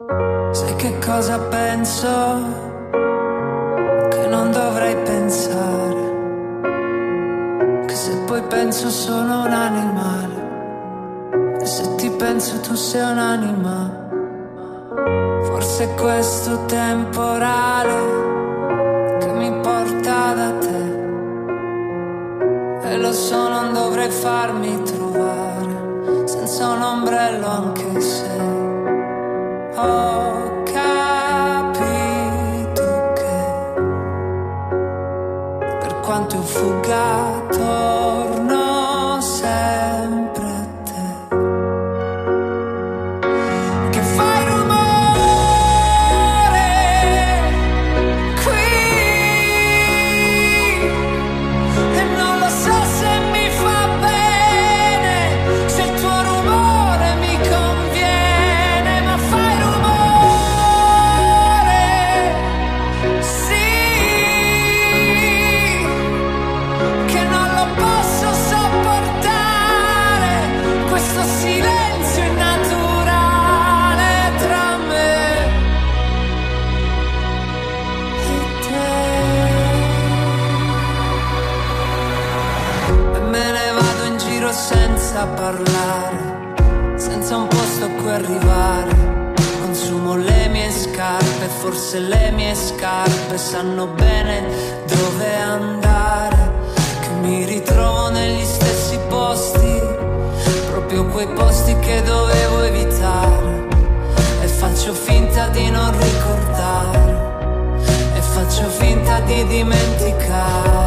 Sai che cosa penso? Che non dovrei pensare, che se poi penso sono un animale, e se ti penso tu sei un'anima. Forse è questo temporale che mi porta da te, e lo so non dovrei farmi trovare senza un ombrello, anche se ho capito che per quanto io fugga torno sempre a te. Che fai rumore qui e non lo so se mi fa bene, se il tuo rumore mi conviene, ma fai rumore, sì, che non lo posso sopportare, questo silenzio innaturale tra me e te. E me ne vado in giro senza parlare, senza un posto a cui arrivare. Consumo le mie scarpe, forse le mie scarpe sanno bene dove andare, che mi ritrovo negli stessi posti, proprio quei posti che dovevo evitare, e faccio finta di non ricordare, e faccio finta di dimenticare.